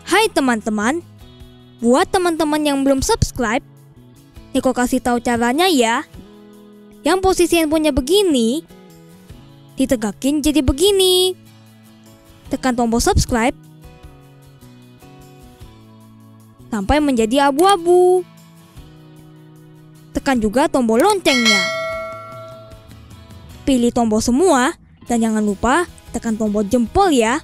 Hai teman-teman, buat teman-teman yang belum subscribe, Niko kasih tahu caranya ya. Yang posisi handphonenya begini, ditegakin jadi begini. Tekan tombol subscribe sampai menjadi abu-abu. Tekan juga tombol loncengnya. Pilih tombol semua dan jangan lupa tekan tombol jempol ya.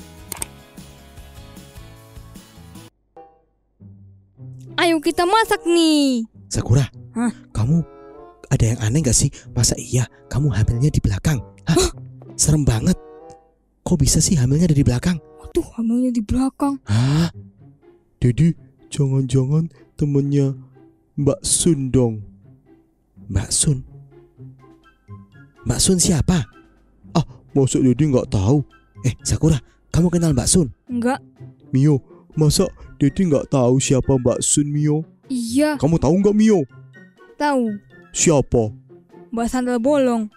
Ayo kita masak nih. Sakura, Hah? kamu ada yang aneh gak sih? Masa iya kamu hamilnya di belakang? Hah? Serem banget. Kok bisa sih hamilnya ada di belakang? Waduh, hamilnya di belakang. Hah? Jadi jangan-jangan temennya Mbak Sun dong. Mbak Sun? Mbak Sun siapa? Ah, masa Dedi gak tahu? Sakura, kamu kenal Mbak Sun? Enggak. Mio, masa Dedi gak tahu siapa Mbak Sun, Mio? Iya, Kamu tahu gak, Mio? tahu. Siapa? Mbak Sandal Bolong.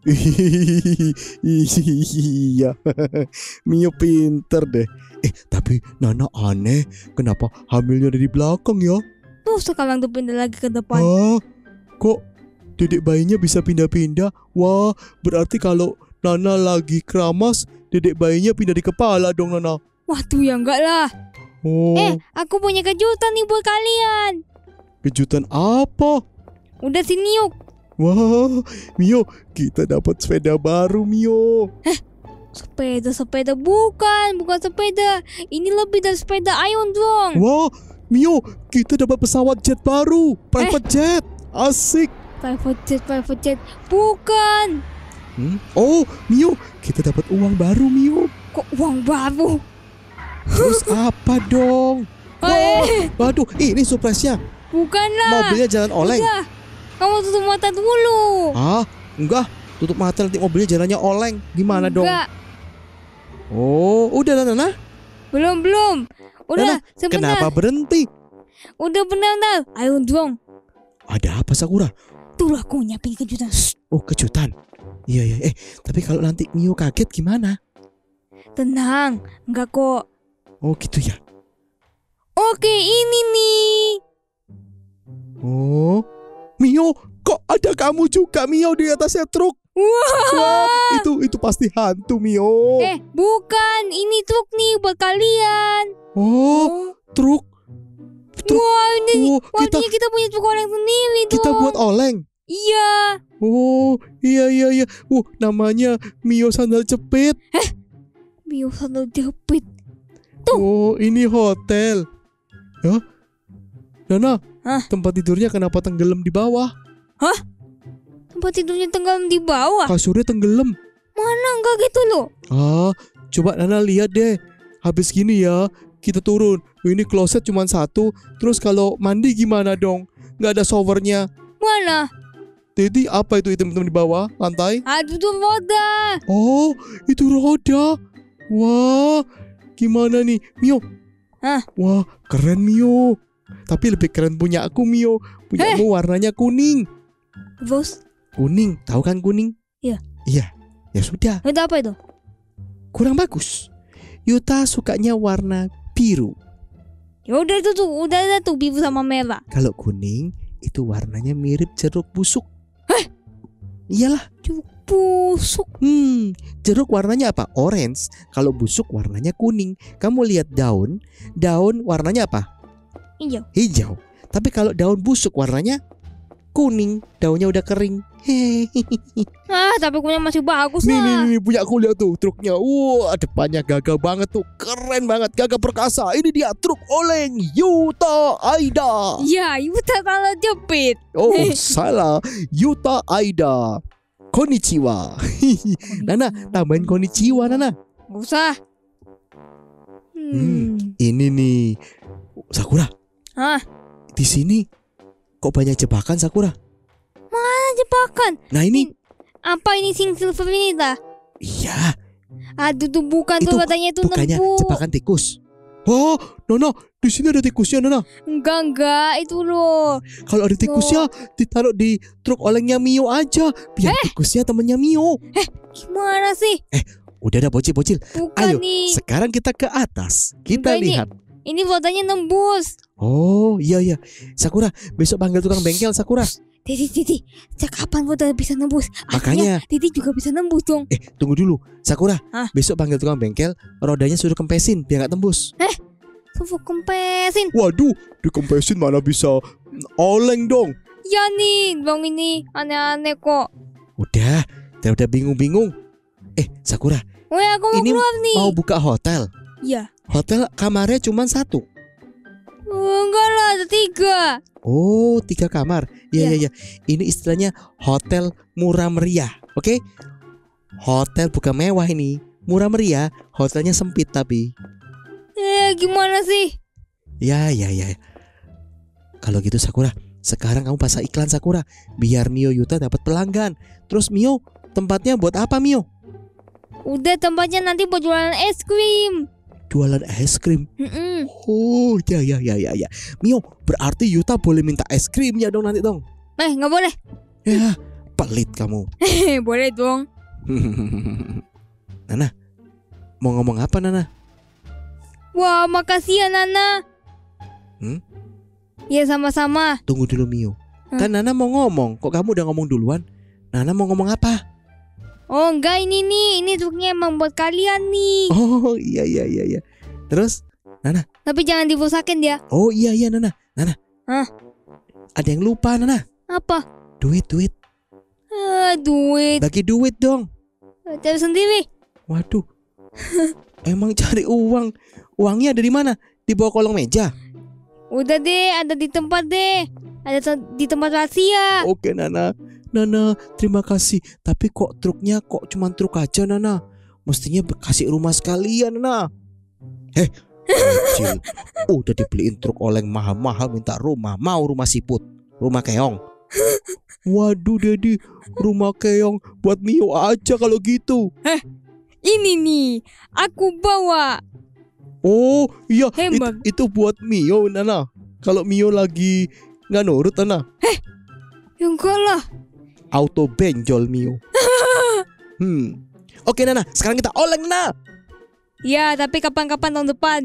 Iya, Mio pinter deh. Tapi Nana aneh, kenapa hamilnya ada di belakang ya? Tuh sekarang tuh pindah lagi ke depan. Hah? Kok dedek bayinya bisa pindah-pindah? Wah, berarti kalau Nana lagi keramas, dedek bayinya pindah di kepala dong, Nana. Waduh ya enggak lah. Oh, Aku punya kejutan nih buat kalian. kejutan apa? Udah sini yuk. Wah, Mio, kita dapat sepeda baru, Mio. Sepeda bukan sepeda. Ini lebih dari sepeda, ayo dong. Wah, Mio, kita dapat pesawat jet baru, private jet. Asik. Private jet. Bukan. Oh, Mio, kita dapat uang baru, Mio. Kok uang baru? Terus apa dong? Wah, waduh, ini surprise-nya. Bukan lah. Mobilnya jalan oleng. Udah, kamu tutup mata dulu. Ah, enggak. Tutup mata nanti mobilnya jalannya oleng. Gimana dong? Enggak. Oh, udah lah, Nana. Belum. Udah, Nana, sebentar. kenapa berhenti? Udah benar. Ayo dong. Ada apa, Sakura? Tuh aku nyiapin kejutan. Oh, kejutan. Iya. Tapi kalau nanti Mio kaget gimana? Tenang, enggak kok. Oh, gitu ya. Oke, ini nih. Oh, Mio, kok ada kamu juga, Mio, di atasnya truk? Wah, itu pasti hantu, Mio. Bukan, ini truk nih buat kalian. Oh, truk. Wah, ini kita kita punya truk oleng sendiri dong. kita buat oleng. Iya. Oh, iya. Namanya Mio Sandal Jepit. Mio Sandal Jepit. Oh, ini hotel. Ya, Nana, Hah? tempat tidurnya kenapa tenggelam di bawah? Tempat tidurnya tenggelam di bawah. Kasurnya tenggelam. Mana enggak gitu loh. Coba Nana lihat deh. Habis gini ya, kita turun. Ini kloset cuma satu. Terus kalau mandi gimana dong? Nggak ada showernya. Mana? Jadi apa itu hitam-hitam di bawah lantai? Aduh, tuh roda. Oh, itu roda. Wah, gimana nih, Mio? Wah, keren, Mio. Tapi lebih keren punya aku, Mio. Punyamu warnanya kuning. Bos, Kuning, tahu kan kuning? Iya. Iya. Ya sudah, itu apa itu? kurang bagus. Yuta sukanya warna biru. Ya udah itu tuh, udah ada tuh biru sama merah. Kalau kuning itu warnanya mirip jeruk busuk. Iyalah. Jeruk busuk. Jeruk warnanya apa? Orange. Kalau busuk warnanya kuning. Kamu lihat daun warnanya apa? Hijau. Tapi kalau daun busuk warnanya kuning. Daunnya udah kering. Tapi punya masih bagus lah. Nih, punya aku lihat tuh truknya. Wah, depannya gagah banget tuh. Keren banget, gagah perkasa. Ini dia truk oleng Yuta Aida. Ya, Yuta Sandal Jepit. Oh, salah. Yuta Aida. Konnichiwa. Nana, tambahin konnichiwa, Nana. Gak usah. Ini nih, Sakura. Di sini kok banyak jebakan, Sakura? Mana jebakan? Nah ini. Apa ini sing silver ini dah? Iya. Aduh tuh bukan tuh katanya itu bukannya nembus. jebakan tikus. Oh, Nana, di sini ada tikusnya, Nana. Enggak itu loh. Kalau ada tikusnya ditaruh di truk olengnya Mio aja, biar tikusnya temennya Mio. Gimana sih? Udah bocil. Bukan Ayo, nih. sekarang kita ke atas. Kita Enggak, ini lihat. Ini rodanya nembus. Oh iya. Sakura, besok panggil tukang bengkel Sakura. Didi, sejak kapan roda bisa nembus? Makanya. Artinya Didi juga bisa nembus dong. Tunggu dulu Sakura. Hah? Besok panggil tukang bengkel, rodanya suruh kempesin biar gak tembus. Suruh kempesin. Waduh, dikempesin mana bisa oleng dong. Ya nih, bang ini aneh-aneh kok. Udah bingung-bingung. Sakura, Woi, aku mau ini keluar nih. mau buka hotel. Iya. Hotel kamarnya cuma 1. Enggak lah, ada 3. Oh, 3 kamar. Iya. Ini istilahnya hotel murah meriah. Oke? Hotel bukan mewah ini. Murah meriah, hotelnya sempit tapi. Gimana sih? Ya. Kalau gitu Sakura, sekarang kamu pasang iklan Sakura biar Mio Yuta dapat pelanggan. Terus Mio, tempatnya buat apa Mio? Udah, tempatnya nanti buat jualan es krim. Jualan es krim. Mm-mm. Oh, ya. Mio, berarti Yuta boleh minta es krimnya dong nanti dong. Nggak boleh. Ya, pelit kamu. Boleh dong. Nana, mau ngomong apa Nana? Wah, makasih ya Nana. Ya sama-sama. Tunggu dulu Mio. Kan Nana mau ngomong, kok kamu udah ngomong duluan? Nana mau ngomong apa? Oh enggak, ini truknya emang buat kalian nih. Oh iya. Terus Nana? Tapi jangan dirusakin ya. Oh iya Nana. Hah? Ada yang lupa Nana. Apa? Duit. Duit. Bagi duit dong. Cari sendiri. Waduh. Emang cari uang. Uangnya ada di mana? Di bawah kolong meja. Udah deh, ada di tempat deh. Ada di tempat rahasia. Oke Nana, terima kasih. Tapi kok truknya kok cuma truk aja Nana? Mestinya kasih rumah sekalian Nana. Kecil. Udah dibeliin truk oleng mahal-mahal, minta rumah. Mau rumah siput, rumah keong. Waduh Dedi, rumah keong buat Mio aja kalau gitu. Ini nih, aku bawa. Oh iya, Hemat. itu buat Mio Nana. Kalau Mio lagi nggak nurut Nana. Ya enggak lah. Auto benjol Mio. Oke Nana, sekarang kita oleng Nana. Ya, tapi kapan-kapan tahun depan.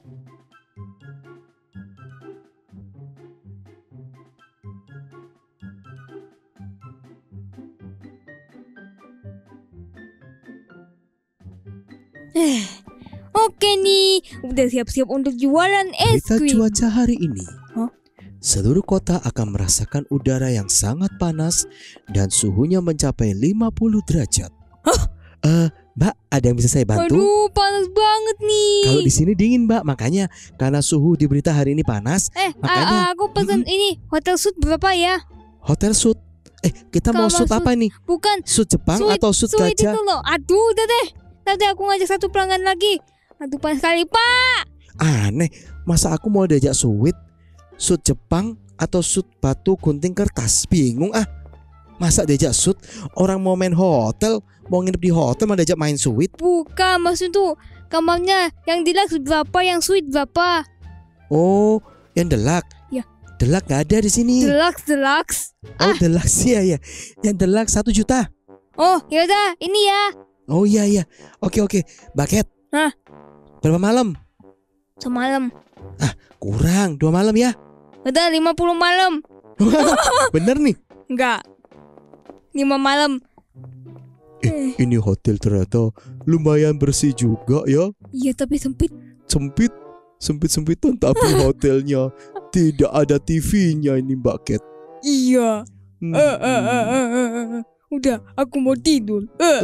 Oke nih, udah siap-siap untuk jualan es Berita krim. cuaca hari ini. Hah? Seluruh kota akan merasakan udara yang sangat panas dan suhunya mencapai 50 derajat. Mbak, ada yang bisa saya bantu? Aduh, panas banget nih. Kalau di sini dingin Mbak, makanya karena suhu di berita hari ini panas, makanya aku pesan ini hotel suite berapa ya? hotel suit. Kita mau Kamar suit apa nih? Bukan Suit Jepang atau suit suite gajah? itu loh. Aduh, udah deh. Nanti aku ngajak satu pelanggan lagi. Aduh, panas sekali Pak. Aneh, masa aku mau diajak suit Jepang atau suit batu gunting kertas? Bingung ah. Masa diajak suit? Orang mau main hotel, mau nginep di hotel malah diajak main suite. Bukan, maksud tuh kamarnya yang deluxe berapa, yang suite berapa? Oh, yang delak. Ya. Delak gak ada di sini. Deluxe. Oh, deluxe ya. Yang deluxe 1 juta. Oh, yaudah, ini ya. Oh iya. Oke. Bucket. Hah? Berapa malam? Semalam. Kurang, 2 malam ya. Udah 50 malam. Bener nih. Enggak. 5 malam. Ini hotel ternyata lumayan bersih juga ya. Iya, tapi sempit. Sempit-sempitan tapi hotelnya tidak ada TV-nya ini Mbak Cat. Iya. Udah, aku mau tidur.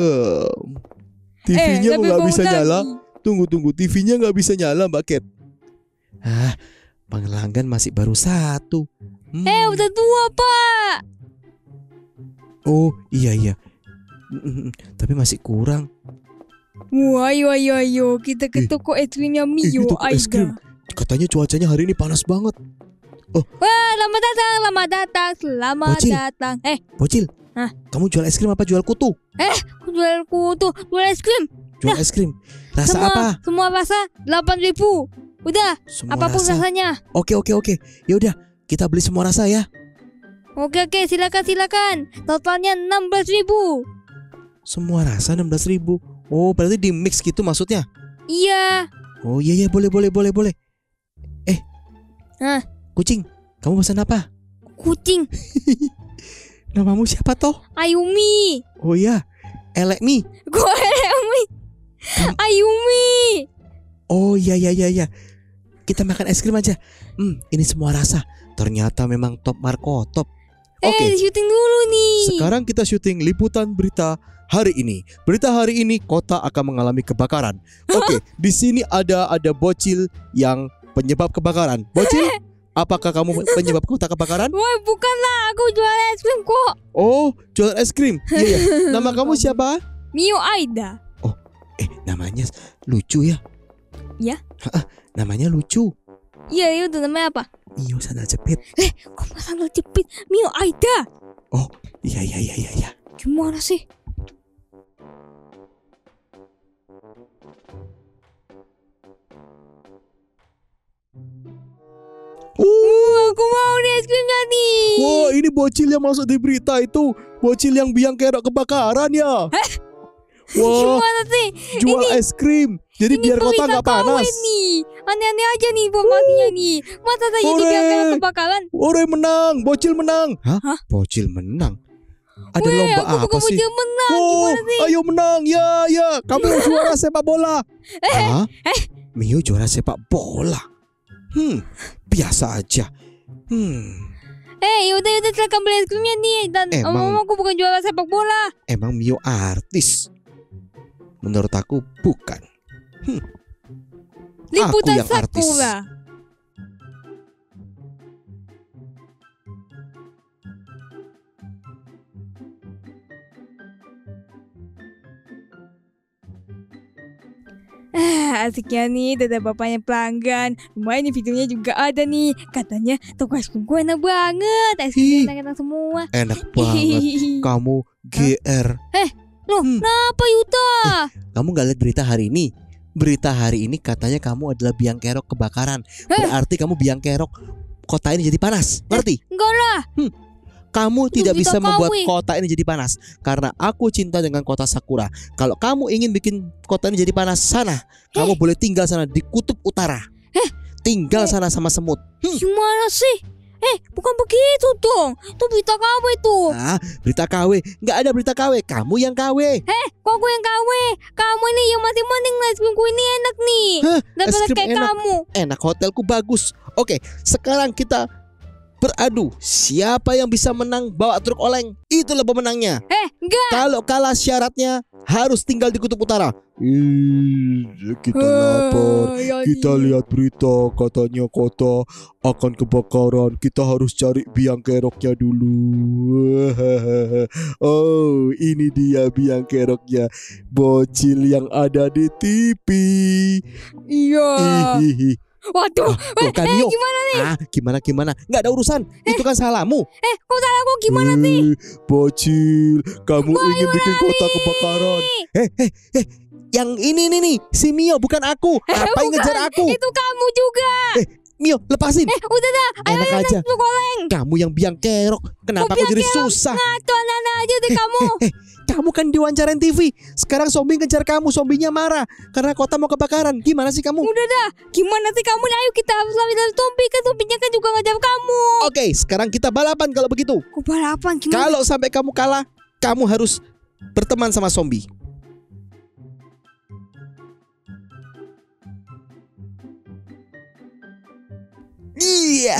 TV-nya tapi nggak bangun bisa lagi. nyala. Tunggu, TV-nya nggak bisa nyala Mbak Cat. Pelanggan masih baru 1. Udah 2 Pak. Oh iya. Tapi masih kurang. Wah, ayo kita ke toko es krimnya Mio. Itu es krim. Katanya cuacanya hari ini panas banget. Wah, selamat Bocil. datang. Bocil, Hah? kamu jual es krim apa jual kutu? Aku jual kutu, jual es krim. Jual es krim. Rasa apa? Semua rasa 8.000. Udah, Semua apapun rasa. rasanya. Oke. Ya udah, kita beli semua rasa ya. Oke, silakan. Totalnya 16.000. Semua rasa 16.000. Oh, berarti di mix gitu maksudnya? Iya. Oh iya boleh. Hah? Kucing, kamu pesan apa? Kucing. Namamu siapa toh? Ayumi. Oh iya, Elekmi. Gue Ayumi. Ayumi. Oh iya. Kita makan es krim aja. Ini semua rasa. Ternyata memang top markotop. Oke. Syuting dulu nih. Sekarang kita syuting liputan berita hari ini. Berita hari ini, kota akan mengalami kebakaran. Oke, di sini ada bocil yang penyebab kebakaran. Bocil, apakah kamu penyebab kota kebakaran? Woi, bukanlah, aku jual es krim kok. Oh, jualan es krim. Iya. Nama kamu siapa? Mio Aida. Oh, namanya lucu ya? Ya. Namanya lucu. Iya, itu namanya apa? Mio sandal jepit. Kok sandal jepit? Mio Aida. Oh, iya. Gimana sih? Aku mau nih es krimnya nih. Wah, ini bocil yang masuk di berita itu. Bocil yang biang kerok kebakaran ya. Wah, Gimana sih? jual es krim. Jadi biar kota nggak panas. Nih. Aneh-aneh aja nih informasinya nih. Masa saya jadi biang kerok kebakaran? Ore menang, bocil menang. Hah? Bocil menang? Ada lomba apa sih? Bocil menang. Oh, Gimana sih? ayo menang. Ya. Kamu juara sepak bola. Hah? Mio juara sepak bola. Biasa aja. Yaudah silakan beli es krimnya nih. Dan aku bukan juara sepak bola. Emang Mio artis? Menurut aku bukan. Liputan aku yang artis. Sakura. Asiknya nih, ada bapaknya pelanggan. Lumayan nih, videonya juga ada nih. Katanya toko es krim gue enak banget. Es krim enak semua. Enak banget. Kamu GR. Loh, kenapa Yuta? Kamu gak lihat berita hari ini? Berita hari ini katanya kamu adalah biang kerok kebakaran. Berarti kamu biang kerok kota ini jadi panas. Ngerti? Enggak lah. Kamu tidak bisa Kawi. membuat kota ini jadi panas. Karena aku cinta dengan kota Sakura. Kalau kamu ingin bikin kota ini jadi panas, sana. Kamu boleh tinggal sana di kutub utara. Tinggal sana sama semut. Gimana sih? Bukan begitu dong. Itu berita KW tuh. Berita KW. Nggak ada berita KW. Kamu yang KW. Kok aku yang KW? Kamu nih yang masih mending es krimku ini enak nih. Daripada kayak enak. kamu. Enak, hotelku bagus. Oke, sekarang kita beradu. Siapa yang bisa menang bawa truk oleng, itulah pemenangnya. Enggak. Kalau kalah syaratnya harus tinggal di kutub utara. Kita lapar. Kita lihat berita katanya kota akan kebakaran. Kita harus cari biang keroknya dulu. Oh, ini dia biang keroknya. Bocil yang ada di TV. Iya. Waduh, gimana nih? Gimana? Nggak ada urusan. Itu kan salahmu. Kok salahku gimana sih? Bocil, kamu ingin bikin kota kebakaran. Yang ini nih, si Mio bukan aku. Apa yang ngejar aku? Itu kamu juga. Mio, lepasin. Udah dah. Enak aja. Kamu yang biang kerok. Kenapa aku jadi susah? Ngaco anak aja deh kamu. Kamu kan diwawancarain TV. Sekarang zombie ngejar kamu. Zombinya marah karena kota mau kebakaran. Gimana sih kamu? Udah dah. Gimana sih kamu? Ayo kita harus lari dari zombie. Kan zombinya kan juga ngejar kamu. Oke, sekarang kita balapan kalau begitu. Balapan gimana? Kalau sampai kamu kalah, kamu harus berteman sama zombie. Iya.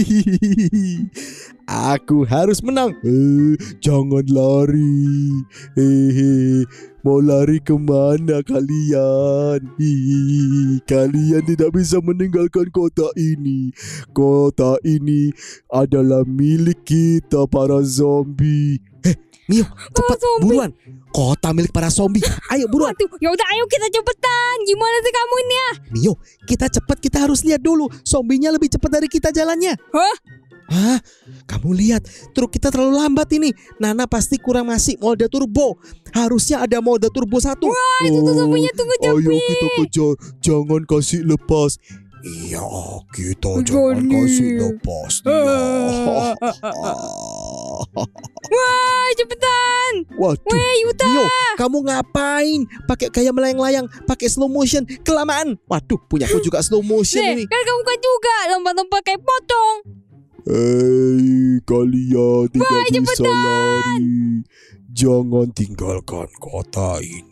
Aku harus menang. Jangan lari. Mau lari kemana kalian? Kalian tidak bisa meninggalkan kota ini. Kota ini adalah milik kita para zombie. Mio, cepat buruan. Kota milik para zombie. Ayo buruan. Ya udah, ayo kita cepetan. Gimana sih kamu ini ya? Mio, kita cepat. Kita harus lihat dulu. Zombinya lebih cepat dari kita jalannya. Hah? Kamu lihat, truk kita terlalu lambat ini. Nana pasti kurang ngasih mode turbo. Harusnya ada mode turbo 1. Wah, itu tuh zombinya tuh ngejar. Ayo kita kejar. Jangan kasih lepas. Iya, kita jangan kasih lepas. Wah, cepetan. Waduh, Weh, Yuta. Mio, kamu ngapain? Pakai gaya melayang-layang, pakai slow motion, kelamaan. Waduh, punyaku juga slow motion Nih, ini. kan kamu kan juga lompat-lompat kayak pocong. Hei, kalian tidak Wah, bisa cepetan. lari. Jangan tinggalkan kota ini.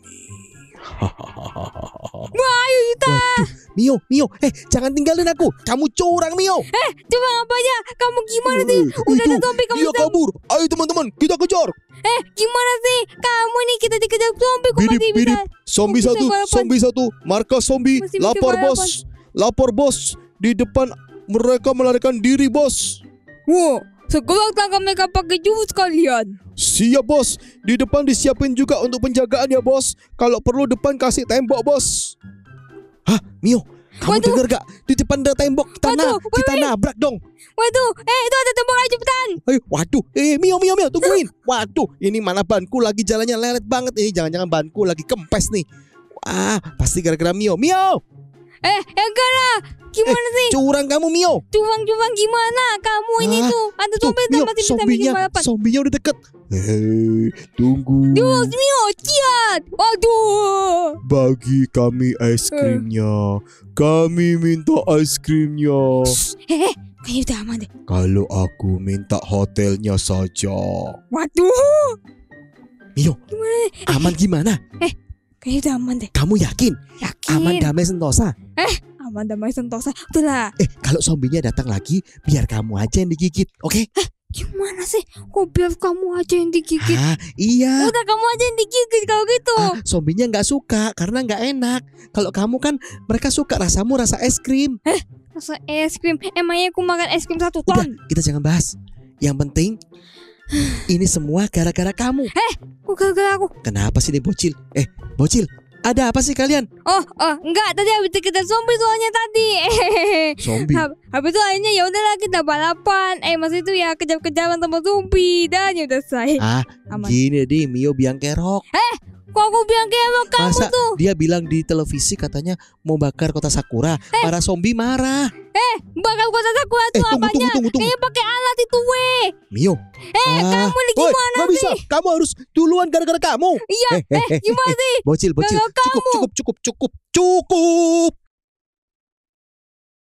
Wah, ayo Yuta. Waduh, Mio, jangan tinggalin aku. Kamu curang, Mio. Coba ngapain? Kamu gimana sih? Udah ada zombie kamu Dia bisa. kabur. Ayo teman-teman, kita kejar. Gimana sih? Kamu nih kita dikejar zombie kok masih Bidip, bisa. bidip. Zombie Bisa satu, balapan. zombie satu. Markas zombie. Masih bisa Lapor balapan. bos. Lapor bos. Di depan mereka melarikan diri, bos. Wow, sekarang tangkap mereka pakai jurus kalian. Siap, bos. Di depan disiapin juga untuk penjagaan ya, bos. Kalau perlu depan kasih tembok, bos. Hah, Mio? Kamu Waduh. dengar gak? Di depan ada tembok. Waduh, Kita nabrak dong. Waduh, itu ada tembok aja cepetan. Ayo, waduh, Mio, tungguin. Waduh, ini mana banku lagi jalannya lelet banget. Ini jangan-jangan banku lagi kempes nih. Wah, pasti gara-gara Mio. Mio, Enggak lah. Gimana sih? curang kamu, Mio. Curang gimana? Kamu ini Ah, tuh ada Tuh, zombie Mio, masih bisa bikin balapan. zombinya udah deket. Hei, tunggu. Jurus Mio, ciat. Waduh. Bagi kami es krimnya. Kami minta es krimnya. Kayaknya udah aman deh. Kalau aku minta hotelnya saja. Waduh. Mio, Gimana? aman gimana? Kayaknya udah aman deh. Kamu yakin? Yakin. Aman damai sentosa? Aman damai sentosa. Udahlah. Kalau zombinya datang lagi, biar kamu aja yang digigit, oke? Gimana sih? Kok biar kamu aja yang digigit? Ah, iya. Udah kamu aja yang digigit kalau gitu. Zombinya nggak suka karena nggak enak. Kalau kamu kan mereka suka rasamu rasa es krim. Rasa es krim. Emangnya aku makan es krim 1 Udah, ton? kita jangan bahas. Yang penting ini semua gara-gara kamu. Kok gara-gara aku? Kenapa sih nih bocil? Bocil, ada apa sih kalian? Oh, enggak. Tadi habis dikejar zombie soalnya tadi. Zombie. Habis itu akhirnya ya udahlah kita balapan. Maksud itu ya kejar-kejaran sama zombie dan ya udah selesai. Aman. Gini deh, Mio biang kerok. Kok aku bilang kayak sama kamu Masa tuh? dia bilang di televisi katanya mau bakar kota Sakura. Para zombie marah. Bakal kota Sakura tuh apanya? Tunggu. Kayaknya pakai alat itu weh. Mio. Kamu nih Woi, gimana nggak bisa. Kamu harus duluan gara-gara kamu. Iya, gimana sih? Bocil. Gara-gara kamu. Cukup.